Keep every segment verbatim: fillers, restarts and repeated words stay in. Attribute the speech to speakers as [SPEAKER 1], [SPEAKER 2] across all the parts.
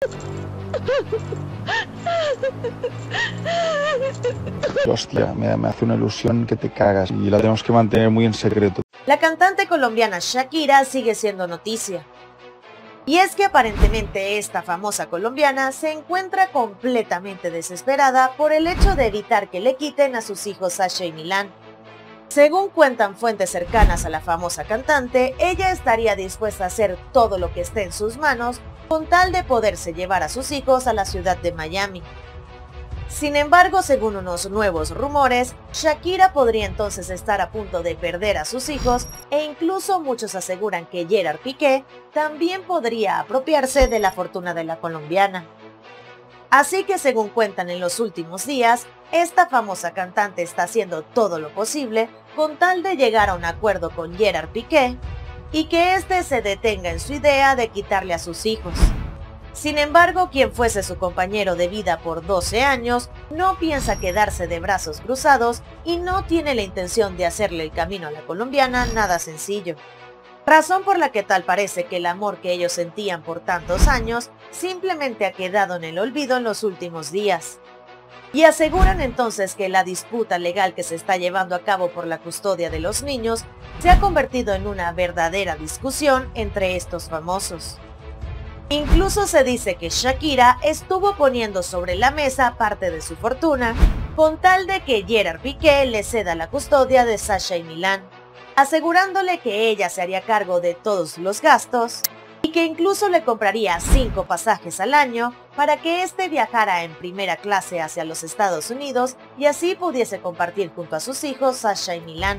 [SPEAKER 1] Hostia, me, me hace una ilusión que te cagas y la tenemos que mantener muy en secreto.
[SPEAKER 2] La cantante colombiana Shakira sigue siendo noticia. Y es que aparentemente esta famosa colombiana se encuentra completamente desesperada por el hecho de evitar que le quiten a sus hijos Sasha y Milán. Según cuentan fuentes cercanas a la famosa cantante, ella estaría dispuesta a hacer todo lo que esté en sus manos con tal de poderse llevar a sus hijos a la ciudad de Miami. Sin embargo, según unos nuevos rumores, Shakira podría entonces estar a punto de perder a sus hijos e incluso muchos aseguran que Gerard Piqué también podría apropiarse de la fortuna de la colombiana. Así que según cuentan en los últimos días, esta famosa cantante está haciendo todo lo posible con tal de llegar a un acuerdo con Gerard Piqué y que éste se detenga en su idea de quitarle a sus hijos. Sin embargo, quien fuese su compañero de vida por doce años, no piensa quedarse de brazos cruzados y no tiene la intención de hacerle el camino a la colombiana nada sencillo. Razón por la que tal parece que el amor que ellos sentían por tantos años simplemente ha quedado en el olvido en los últimos días. Y aseguran entonces que la disputa legal que se está llevando a cabo por la custodia de los niños se ha convertido en una verdadera discusión entre estos famosos. Incluso se dice que Shakira estuvo poniendo sobre la mesa parte de su fortuna con tal de que Gerard Piqué le ceda la custodia de Sasha y Milán, asegurándole que ella se haría cargo de todos los gastos y que incluso le compraría cinco pasajes al año para que éste viajara en primera clase hacia los Estados Unidos y así pudiese compartir junto a sus hijos Sasha y Milán.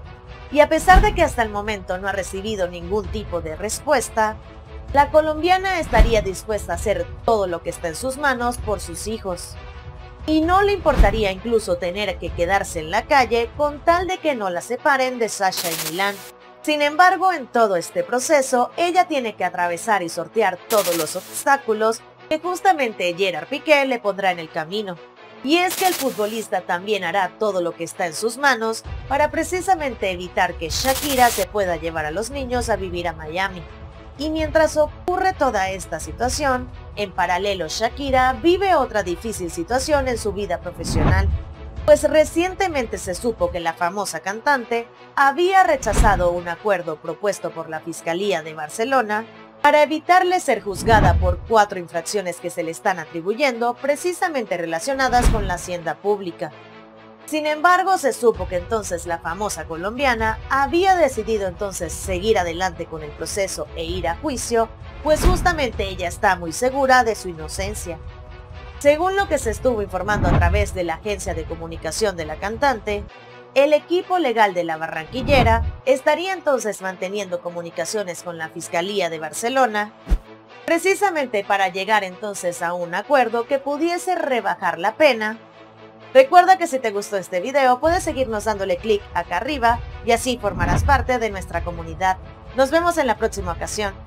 [SPEAKER 2] Y a pesar de que hasta el momento no ha recibido ningún tipo de respuesta, la colombiana estaría dispuesta a hacer todo lo que está en sus manos por sus hijos. Y no le importaría incluso tener que quedarse en la calle con tal de que no la separen de Sasha y Milán. Sin embargo, en todo este proceso, ella tiene que atravesar y sortear todos los obstáculos que justamente Gerard Piqué le pondrá en el camino. Y es que el futbolista también hará todo lo que está en sus manos para precisamente evitar que Shakira se pueda llevar a los niños a vivir a Miami. Y mientras ocurre toda esta situación, en paralelo Shakira vive otra difícil situación en su vida profesional, pues recientemente se supo que la famosa cantante había rechazado un acuerdo propuesto por la Fiscalía de Barcelona para evitarle ser juzgada por cuatro infracciones que se le están atribuyendo precisamente relacionadas con la hacienda pública. Sin embargo, se supo que entonces la famosa colombiana había decidido entonces seguir adelante con el proceso e ir a juicio, pues justamente ella está muy segura de su inocencia. Según lo que se estuvo informando a través de la agencia de comunicación de la cantante, el equipo legal de la barranquillera estaría entonces manteniendo comunicaciones con la Fiscalía de Barcelona, precisamente para llegar entonces a un acuerdo que pudiese rebajar la pena. Recuerda que si te gustó este video puedes seguirnos dándole clic acá arriba y así formarás parte de nuestra comunidad. Nos vemos en la próxima ocasión.